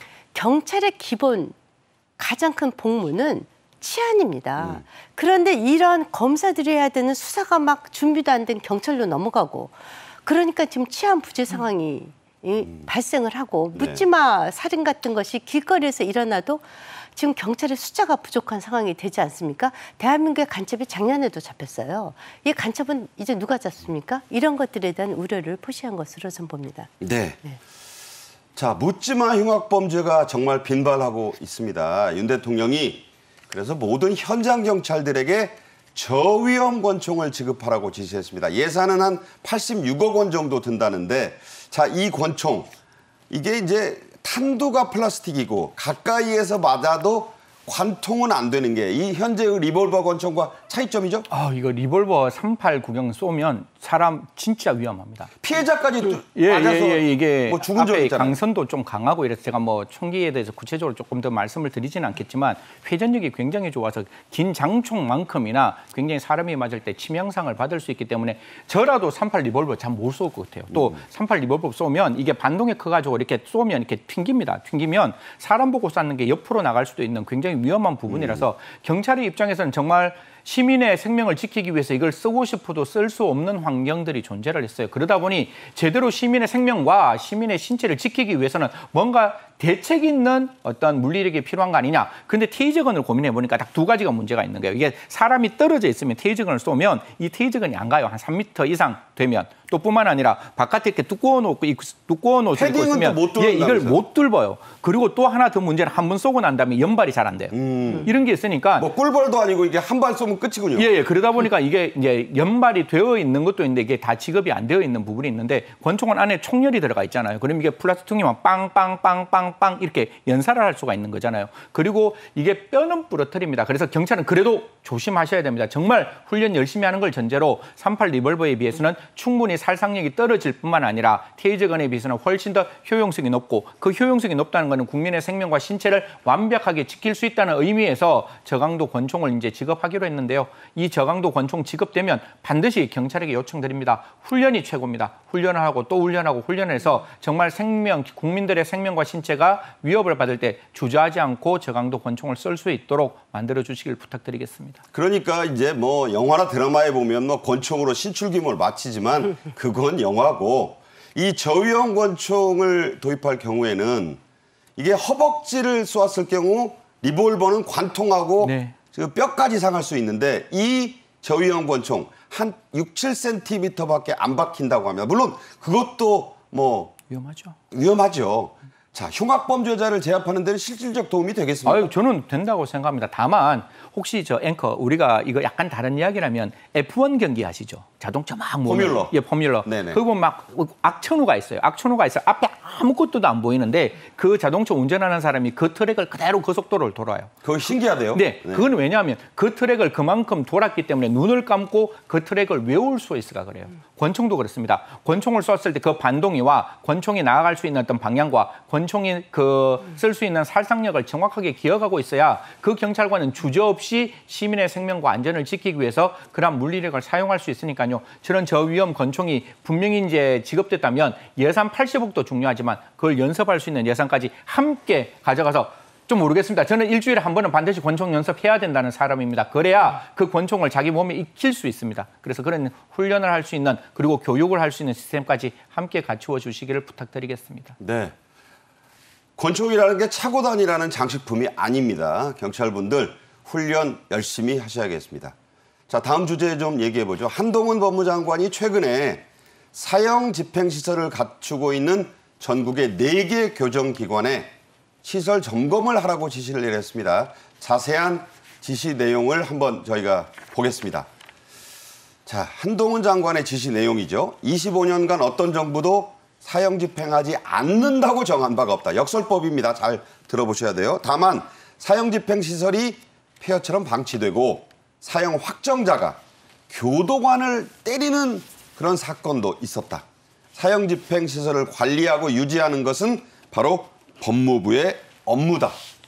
경찰의 기본 가장 큰 복무는 치안입니다. 그런데 이런 검사들이 해야 되는 수사가 막 준비도 안 된 경찰로 넘어가고 그러니까 지금 치안 부재 상황이 발생을 하고 네. 묻지마 살인 같은 것이 길거리에서 일어나도 지금 경찰의 숫자가 부족한 상황이 되지 않습니까? 대한민국의 간첩이 작년에도 잡혔어요. 이 간첩은 이제 누가 잡습니까? 이런 것들에 대한 우려를 표시한 것으로 전 봅니다. 네. 자, 묻지마 흉악범죄가 정말 빈발하고 있습니다. 윤 대통령이 그래서 모든 현장 경찰들에게 저위험 권총을 지급하라고 지시했습니다. 예산은 한 86억 원 정도 든다는데, 자, 이 권총 이게 이제 탄두가 플라스틱이고 가까이에서 맞아도 관통은 안 되는 게 이 현재의 리볼버 권총과 차이점이죠? 이거 리볼버 38 구경 쏘면 사람 진짜 위험합니다. 피해자까지 맞아서 이게 뭐 죽은 적 앞에 있잖아요. 강선도 좀 강하고 이래서 제가 뭐 총기에 대해서 구체적으로 조금 더 말씀을 드리지는 않겠지만 회전력이 굉장히 좋아서 긴 장총만큼이나 굉장히 사람이 맞을 때 치명상을 받을 수 있기 때문에 저라도 38 리볼버 잘 못 쏠 것 같아요. 또 38 리볼버 쏘면 이게 반동이 커가지고 이렇게 쏘면 이렇게 튕깁니다. 튕기면 사람 보고 쐈는 게 옆으로 나갈 수도 있는 굉장히 위험한 부분이라서 경찰의 입장에서는 정말 시민의 생명을 지키기 위해서 이걸 쓰고 싶어도 쓸 수 없는 환경들이 존재를 했어요. 그러다 보니 제대로 시민의 생명과 시민의 신체를 지키기 위해서는 뭔가 대책 있는 어떤 물리력이 필요한 거 아니냐. 근데 테이저건을 고민해 보니까 딱 두 가지가 문제가 있는 거예요. 이게 사람이 떨어져 있으면 테이저건을 쏘면 이 테이저건이 안 가요. 한 3m 이상 되면. 또 뿐만 아니라 바깥에 이렇게 두꺼워 놓고 있으면 이걸 못 뚫어요. 그리고 또 하나 더 문제는 한 번 쏘고 난 다음에 연발이 잘 안 돼요. 이런 게 있으니까 뭐 꿀벌도 아니고 이게 한 발 쏘면 끝이군요. 예. 그러다 보니까 이게 이제 연발이 되어 있는 것도 있는데 이게 다 지급이 안 되어 있는 부분이 있는데 권총은 안에 총열이 들어가 있잖아요. 그럼 이게 플라스틱통이면 빵빵빵빵빵 이렇게 연사를 할 수가 있는 거잖아요. 그리고 이게 뼈는 부러뜨립니다. 그래서 경찰은 그래도 조심하셔야 됩니다. 정말 훈련 열심히 하는 걸 전제로 38 리볼버에 비해서는 충분히 살상력이 떨어질 뿐만 아니라 테이저건에 비해서는 훨씬 더 효용성이 높고 그 효용성이 높다는 것은 국민의 생명과 신체를 완벽하게 지킬 수 있다는 의미에서 저강도 권총을 이제 지급하기로 했는데요. 이 저강도 권총 지급되면 반드시 경찰에게 요청드립니다. 훈련이 최고입니다. 훈련을 하고 또 훈련하고 훈련을 해서 정말 국민들의 생명과 신체가 위협을 받을 때 주저하지 않고 저강도 권총을 쓸 수 있도록 만들어 주시길 부탁드리겠습니다. 그러니까 이제 뭐 영화나 드라마에 보면 뭐 권총으로 신출귀몰 마치지만 그건 영화고 이 저위험 권총을 도입할 경우에는 이게 허벅지를 쏘았을 경우 리볼버는 관통하고 네. 뼈까지 상할 수 있는데 이 저위험 권총 한 6, 7cm밖에 안 박힌다고 합니다. 물론 그것도 뭐 위험하죠. 자, 흉악범죄자를 제압하는 데는 실질적 도움이 되겠습니까? 저는 된다고 생각합니다. 다만 혹시 저 앵커 우리가 이거 약간 다른 이야기라면 F1 경기 아시죠? 자동차 막 포뮬러. 예, 포뮬러. 네네. 그거 막 악천후가 있어요. 앞에 아무것도 안 보이는데 그 자동차 운전하는 사람이 그 트랙을 그대로 그 속도를 돌아요. 그거 신기하대요. 네, 그건 왜냐하면 그 트랙을 그만큼 돌았기 때문에 눈을 감고 그 트랙을 외울 수 있어가 그래요. 권총도 그렇습니다. 권총을 쐈을 때 그 반동이와 권총이 나아갈 수 있는 어떤 방향과 권총이 쓸 수 있는 살상력을 정확하게 기억하고 있어야 그 경찰관은 주저없이 시민의 생명과 안전을 지키기 위해서 그런 물리력을 사용할 수 있으니까요. 저런 저위험 권총이 분명히 이제 지급됐다면 예산 80억도 중요하지만 그걸 연습할 수 있는 예산까지 함께 가져가서 좀 모르겠습니다. 저는 일주일에 한 번은 반드시 권총 연습해야 된다는 사람입니다. 그래야 그 권총을 자기 몸에 익힐 수 있습니다. 그래서 그런 훈련을 할 수 있는 그리고 교육을 할 수 있는 시스템까지 함께 갖추어 주시기를 부탁드리겠습니다. 네. 권총이라는 게 차고 다니라는 장식품이 아닙니다. 경찰분들 훈련 열심히 하셔야겠습니다. 자, 다음 주제 좀 얘기해보죠. 한동훈 법무장관이 최근에 사형 집행시설을 갖추고 있는 전국의 4개 교정기관에 시설 점검을 하라고 지시를 내렸습니다. 자세한 지시 내용을 한번 저희가 보겠습니다. 자, 한동훈 장관의 지시 내용이죠. 25년간 어떤 정부도 사형 집행하지 않는다고 정한 바가 없다. 역설법입니다. 잘 들어보셔야 돼요. 다만 사형 집행 시설이 폐허처럼 방치되고 사형 확정자가 교도관을 때리는 그런 사건도 있었다. 사형 집행 시설을 관리하고 유지하는 것은 바로 법무부의 업무다.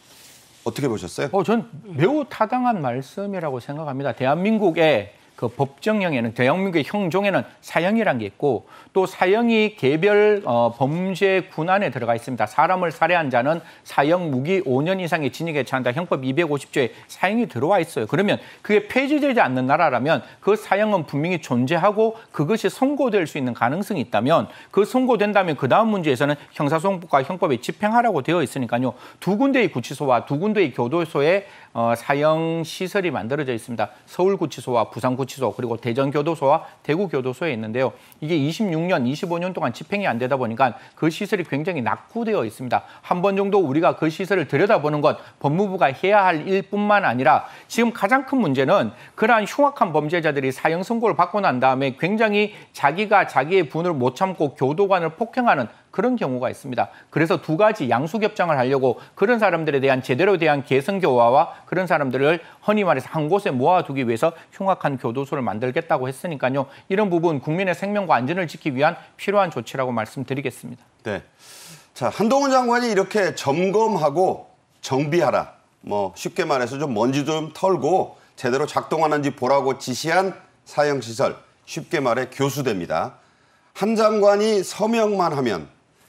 어떻게 보셨어요? 전 매우 타당한 말씀이라고 생각합니다. 대한민국의 그 법정형에는, 대한민국의 형종에는 사형이라는 게 있고, 또 사형이 개별 범죄 군안에 들어가 있습니다. 사람을 살해한 자는 사형 무기 5년 이상의 징역에 처한다. 형법 250조에 사형이 들어와 있어요. 그러면 그게 폐지되지 않는 나라라면 그 사형은 분명히 존재하고 그것이 선고될 수 있는 가능성이 있다면, 그 선고된다면 그 다음 문제에서는 형사소송법과 형법에 집행하라고 되어 있으니까요. 2군데의 구치소와 2군데의 교도소에 사형 시설이 만들어져 있습니다. 서울구치소와 부산구치소, 그리고 대전교도소와 대구교도소에 있는데요. 이게 26년, 25년 동안 집행이 안 되다 보니까 그 시설이 굉장히 낙후되어 있습니다. 한 번 정도 우리가 그 시설을 들여다보는 것, 법무부가 해야 할 일뿐만 아니라 지금 가장 큰 문제는 그러한 흉악한 범죄자들이 사형 선고를 받고 난 다음에 굉장히 자기가 자기의 분을 못 참고 교도관을 폭행하는 그런 경우가 있습니다. 그래서 2가지 양수겹장을 하려고 그런 사람들에 대한 제대로 대한 개성교화와 그런 사람들을 흔히 말해서 한 곳에 모아두기 위해서 흉악한 교도소를 만들겠다고 했으니까요. 이런 부분 국민의 생명과 안전을 지키기 위한 필요한 조치라고 말씀드리겠습니다. 네. 자, 한동훈 장관이 이렇게 점검하고 정비하라. 쉽게 말해서 좀 먼지 좀 털고 제대로 작동하는지 보라고 지시한 사형시설. 쉽게 말해 교수대입니다. 한 장관이 서명만 하면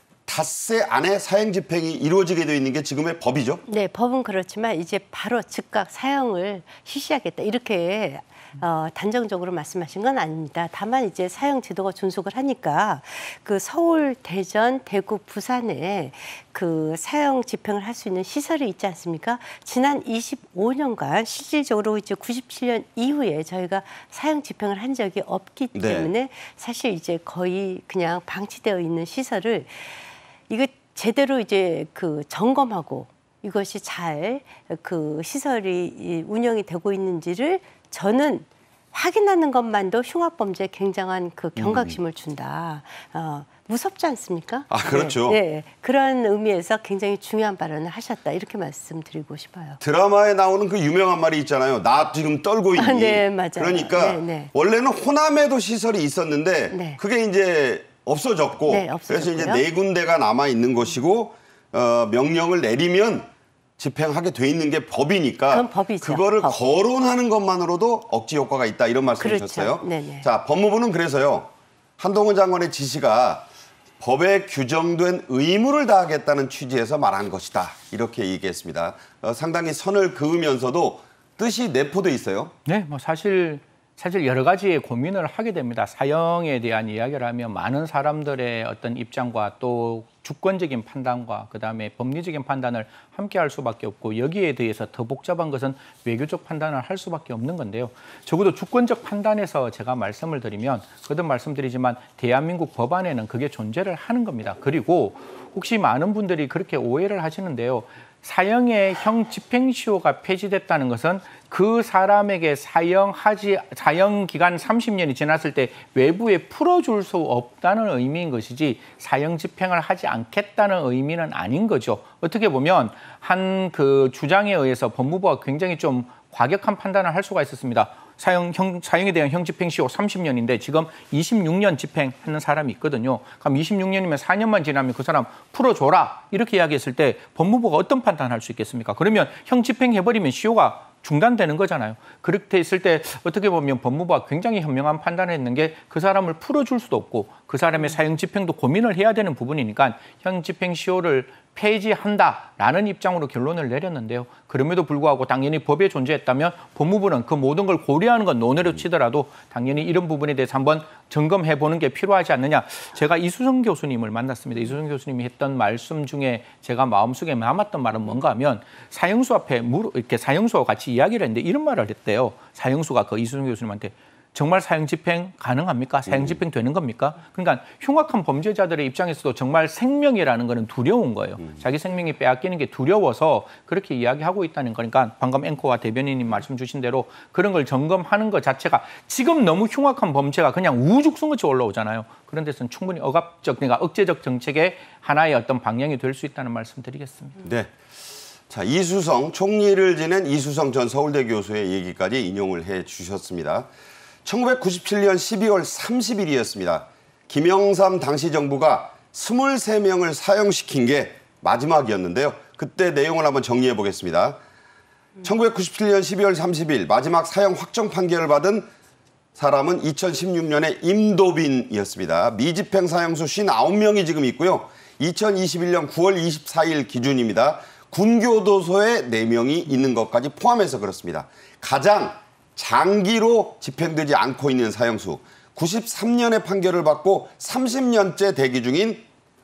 닷새 안에 사형 집행이 이루어지게 되어 있는 게 지금의 법이죠? 네, 법은 그렇지만 이제 바로 즉각 사형을 실시하겠다. 이렇게 단정적으로 말씀하신 건 아닙니다. 다만 이제 사형 제도가 존속을 하니까 그 서울, 대전, 대구, 부산에 그 사형 집행을 할 수 있는 시설이 있지 않습니까? 지난 25년간 실질적으로 이제 97년 이후에 저희가 사형 집행을 한 적이 없기 때문에 사실 이제 거의 그냥 방치되어 있는 시설을 이거 제대로 이제 그 점검하고 이것이 잘 그 시설이 운영이 되고 있는지를 저는 확인하는 것만도 흉악범죄에 굉장한 그 경각심을 준다. 무섭지 않습니까? 아, 그렇죠. 네, 그런 의미에서 굉장히 중요한 발언을 하셨다. 이렇게 말씀드리고 싶어요. 드라마에 나오는 그 유명한 말이 있잖아요. 나 지금 떨고 있니? 네, 맞아요. 그러니까 원래는 호남에도 시설이 있었는데 그게 이제 없어졌고 그래서 이제 4군데가 남아 있는 것이고 명령을 내리면 집행하게 돼 있는 게 법이니까 그건 법이죠. 그거를 법. 거론하는 것만으로도 억지 효과가 있다 이런 말씀이셨어요. 네네. 자, 법무부는 그래서요. 한동훈 장관의 지시가 법에 규정된 의무를 다하겠다는 취지에서 말한 것이다. 이렇게 얘기했습니다. 상당히 선을 그으면서도 뜻이 내포돼 있어요. 네, 사실 여러 가지의 고민을 하게 됩니다. 사형에 대한 이야기를 하면 많은 사람들의 어떤 입장과 또 주권적인 판단과 그다음에 법리적인 판단을 함께 할 수밖에 없고, 여기에 대해서 더 복잡한 것은 외교적 판단을 할 수밖에 없는 건데요. 적어도 주권적 판단에서 제가 말씀을 드리면 거듭 말씀드리지만 대한민국 법안에는 그게 존재를 하는 겁니다. 그리고 혹시 많은 분들이 그렇게 오해를 하시는데요. 사형의 형 집행시효가 폐지됐다는 것은 그 사람에게 사형 기간 30년이 지났을 때 외부에 풀어줄 수 없다는 의미인 것이지 사형 집행을 하지 않겠다는 의미는 아닌 거죠. 어떻게 보면 한 그 주장에 의해서 법무부가 굉장히 좀 과격한 판단을 할 수가 있었습니다. 사형에 대한 형 집행시효 30년인데 지금 26년 집행하는 사람이 있거든요. 그럼 26년이면 4년만 지나면 그 사람 풀어줘라 이렇게 이야기했을 때 법무부가 어떤 판단을 할 수 있겠습니까? 그러면 형 집행해버리면 시효가 중단되는 거잖아요. 그렇게 했을 때 어떻게 보면 법무부가 굉장히 현명한 판단을 했는 게 그 사람을 풀어줄 수도 없고 그 사람의 사형 집행도 고민을 해야 되는 부분이니까 형 집행시효를 폐지한다라는 입장으로 결론을 내렸는데요. 그럼에도 불구하고 당연히 법에 존재했다면 법무부는 그 모든 걸 고려하는 건 논외로 치더라도 당연히 이런 부분에 대해서 한번 점검해 보는 게 필요하지 않느냐. 제가 이수정 교수님을 만났습니다. 이수정 교수님이 했던 말씀 중에 제가 마음속에 남았던 말은 뭔가 하면 사형수 앞에 이렇게 사형수와 같이 이야기를 했는데 이런 말을 했대요. 사형수가 그 이수정 교수님한테 정말 사형 집행 가능합니까? 사형 집행 되는 겁니까? 그러니까 흉악한 범죄자들의 입장에서도 정말 생명이라는 거는 두려운 거예요. 자기 생명이 빼앗기는 게 두려워서 그렇게 이야기하고 있다는 거니까 방금 앵커와 대변인님 말씀 주신 대로 그런 걸 점검하는 것 자체가 지금 너무 흉악한 범죄가 그냥 우죽순같이 올라오잖아요. 그런 데서는 충분히 억압적, 그러니까 억제적 정책의 하나의 어떤 방향이 될 수 있다는 말씀 드리겠습니다. 네. 자, 이수성, 총리를 지낸 이수성 전 서울대 교수의 얘기까지 인용을 해 주셨습니다. 1997년 12월 30일이었습니다. 김영삼 당시 정부가 23명을 사형시킨 게 마지막이었는데요. 그때 내용을 한번 정리해 보겠습니다. 1997년 12월 30일 마지막 사형 확정 판결을 받은 사람은 2016년에 임도빈이었습니다. 미집행 사형수 59명이 지금 있고요. 2021년 9월 24일 기준입니다. 군교도소에 4명이 있는 것까지 포함해서 그렇습니다. 가장 장기로 집행되지 않고 있는 사형수, 93년의 판결을 받고 30년째 대기 중인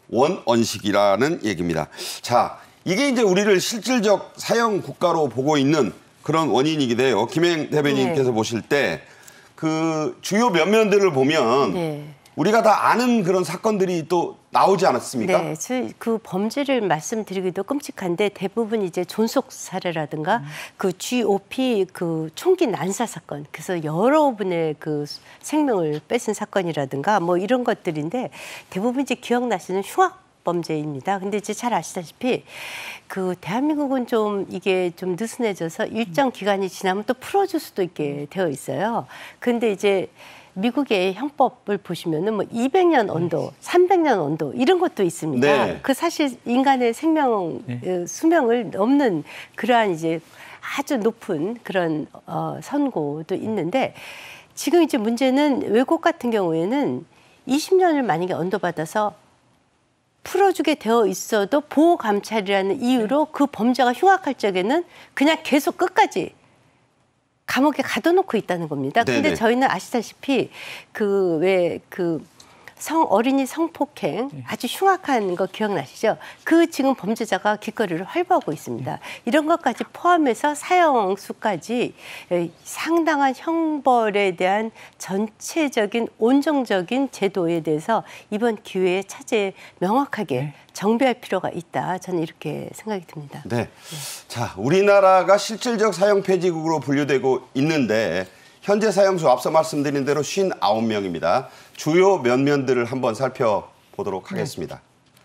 원언식이라는 얘기입니다. 자, 이게 이제 우리를 실질적 사형 국가로 보고 있는 그런 원인이기도 해요. 김행 대변인께서 네. 보실 때 그 주요 면면들을 보면 네. 우리가 다 아는 그런 사건들이 또 나오지 않았습니까? 네, 그 범죄를 말씀드리기도 끔찍한데 대부분 이제 존속 사례라든가 그 GOP 그 총기 난사 사건, 그래서 여러분의 그 생명을 뺏은 사건이라든가 뭐 이런 것들인데 대부분 이제 기억나시는 흉악 범죄입니다. 근데 이제 잘 아시다시피 그 대한민국은 좀 이게 좀 느슨해져서 일정 기간이 지나면 또 풀어줄 수도 있게 되어 있어요. 근데 이제 미국의 형법을 보시면은 뭐 200년 언도, 300년 언도 이런 것도 있습니다. 네. 그 사실 인간의 생명 수명을 넘는 그러한 이제 아주 높은 그런 선고도 있는데 지금 이제 문제는 외국 같은 경우에는 20년을 만약에 언도받아서 풀어주게 되어 있어도 보호 감찰이라는 이유로 그 범죄가 흉악할 적에는 그냥 계속 끝까지 감옥에 가둬놓고 있다는 겁니다. 네네. 근데 저희는 아시다시피 어린이 성폭행 아주 흉악한 거 기억나시죠? 그 지금 범죄자가 길거리를 활보하고 있습니다. 이런 것까지 포함해서 사형수까지 상당한 형벌에 대한 전체적인 온정적인 제도에 대해서 이번 기회에 차제 명확하게 정비할 필요가 있다. 저는 이렇게 생각이 듭니다. 네. 자, 우리나라가 실질적 사형 폐지국으로 분류되고 있는데 현재 사형수 앞서 말씀드린 대로 59명입니다. 주요 면면들을 한번 살펴보도록 하겠습니다.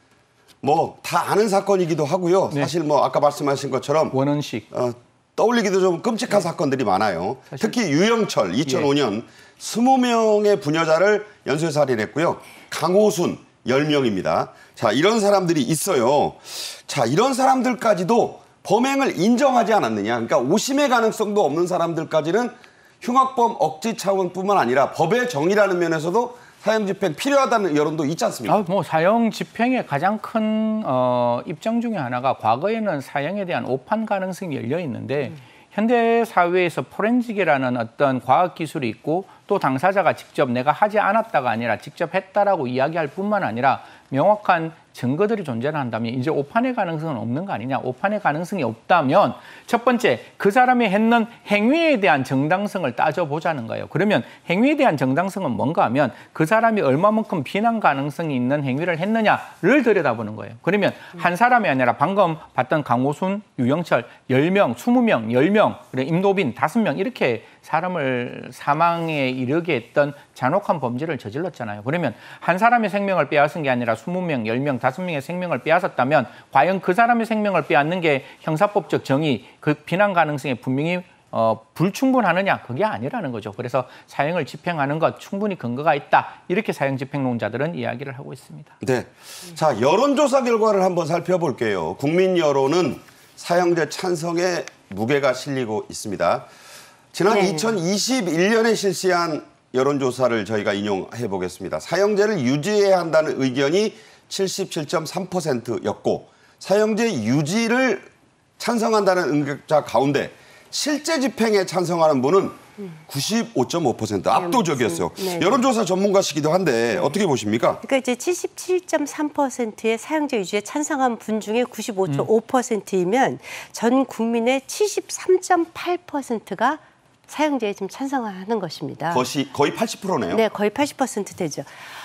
뭐 다 아는 사건이기도 하고요. 사실 뭐 아까 말씀하신 것처럼 원언식. 떠올리기도 좀 끔찍한 사건들이 많아요. 특히 유영철 2005년 20명의 부녀자를 연쇄살인했고요. 강호순 10명입니다. 자, 이런 사람들이 있어요. 자, 이런 사람들까지도 범행을 인정하지 않았느냐. 그러니까 오심의 가능성도 없는 사람들까지는 흉악범 억지 차원뿐만 아니라 법의 정의라는 면에서도 사형 집행 필요하다는 여론도 있지 않습니까? 뭐 사형 집행의 가장 큰 입장 중에 하나가 과거에는 사형에 대한 오판 가능성이 열려 있는데 현대 사회에서 포렌식이라는 어떤 과학 기술이 있고 또 당사자가 직접 내가 하지 않았다가 아니라 직접 했다라고 이야기할 뿐만 아니라 명확한 증거들이 존재를 한다면 이제 오판의 가능성은 없는 거 아니냐. 오판의 가능성이 없다면 첫 번째 그 사람이 했는 행위에 대한 정당성을 따져보자는 거예요. 그러면 행위에 대한 정당성은 뭔가 하면 그 사람이 얼마만큼 비난 가능성이 있는 행위를 했느냐를 들여다보는 거예요. 그러면 한 사람이 아니라 방금 봤던 강호순, 유영철 10명, 20명, 10명, 그리고 임도빈 5명 이렇게 사람을 사망에 이르게 했던 잔혹한 범죄를 저질렀잖아요. 그러면 한 사람의 생명을 빼앗은 게 아니라 20명, 10명, 5명의 생명을 빼앗았다면 과연 그 사람의 생명을 빼앗는 게 형사법적 정의, 그 비난 가능성에 분명히 불충분하느냐? 그게 아니라는 거죠. 그래서 사형을 집행하는 것 충분히 근거가 있다. 이렇게 사형 집행론자들은 이야기를 하고 있습니다. 네. 자, 여론조사 결과를 한번 살펴볼게요. 국민 여론은 사형제 찬성에 무게가 실리고 있습니다. 지난 2021년에 실시한 여론조사를 저희가 인용해 보겠습니다. 사형제를 유지해야 한다는 의견이 77.3%였고 사형제 유지를 찬성한다는 응답자 가운데 실제 집행에 찬성하는 분은 95.5% 압도적이었어요. 네. 여론조사 전문가시기도 한데 어떻게 보십니까? 그러니까 이제 77.3%의 사형제 유지에 찬성한 분 중에 95.5%이면 전 국민의 73.8%가 사형제에 지금 찬성하는 것입니다. 거의 80%네요. 네, 거의 80% 되죠.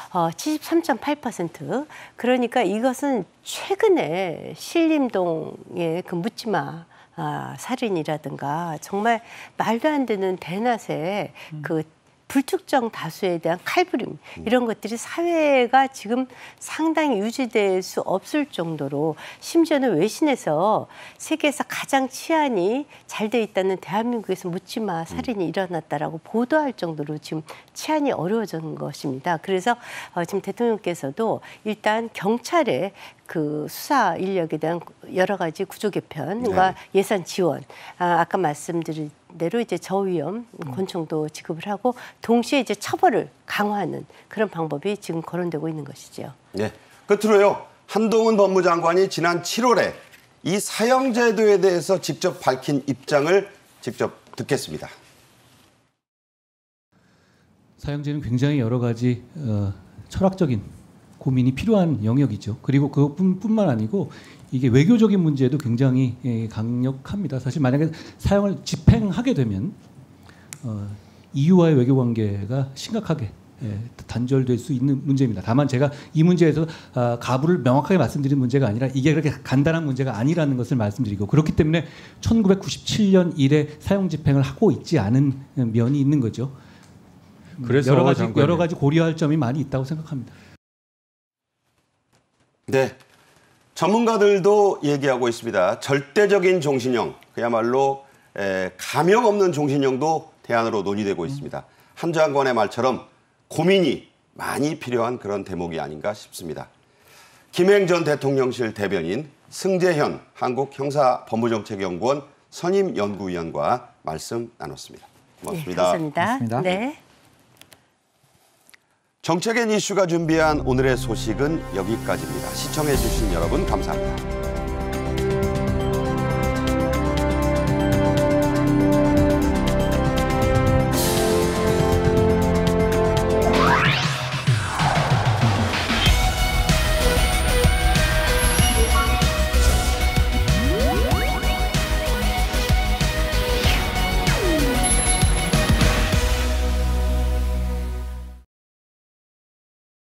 73.8%. 그러니까 이것은 최근에 신림동의 그 묻지마 살인이라든가 정말 말도 안 되는 대낮에 그 불특정 다수에 대한 칼부림 이런 것들이 사회가 지금 상당히 유지될 수 없을 정도로 심지어는 외신에서 세계에서 가장 치안이 잘 돼 있다는 대한민국에서 묻지마 살인이 일어났다라고 보도할 정도로 지금 치안이 어려워진 것입니다. 그래서 지금 대통령께서도 일단 경찰의 그 수사 인력에 대한 여러 가지 구조 개편과 예산 지원, 아까 말씀드린 대로 이제 저위험 권총도 지급을 하고 동시에 이제 처벌을 강화하는 그런 방법이 지금 거론되고 있는 것이죠. 네. 끝으로요. 한동훈 법무장관이 지난 7월에 이 사형제도에 대해서 직접 밝힌 입장을 직접 듣겠습니다. 사형제는 굉장히 여러 가지 철학적인 고민이 필요한 영역이죠. 그리고 그뿐만 아니고 이게 외교적인 문제도 굉장히 강력합니다. 사실 만약에 사형을 집행하게 되면 EU와의 외교 관계가 심각하게 단절될 수 있는 문제입니다. 다만 제가 이 문제에서 가부를 명확하게 말씀드리는 문제가 아니라 이게 그렇게 간단한 문제가 아니라는 것을 말씀드리고 그렇기 때문에 1997년 이래 사형 집행을 하고 있지 않은 면이 있는 거죠. 그래서 여러 가지 고려할 점이 많이 있다고 생각합니다. 네. 전문가들도 얘기하고 있습니다. 절대적인 종신형, 그야말로 감형 없는 종신형도 대안으로 논의되고 있습니다. 한 장관의 말처럼 고민이 많이 필요한 그런 대목이 아닌가 싶습니다. 김행 전 대통령실 대변인, 승재현 한국형사법무정책연구원 선임연구위원과 말씀 나눴습니다. 고맙습니다. 네, 감사합니다. 고맙습니다. 네. 정책엔 이슈가 준비한 오늘의 소식은 여기까지입니다. 시청해 주신 여러분 감사합니다.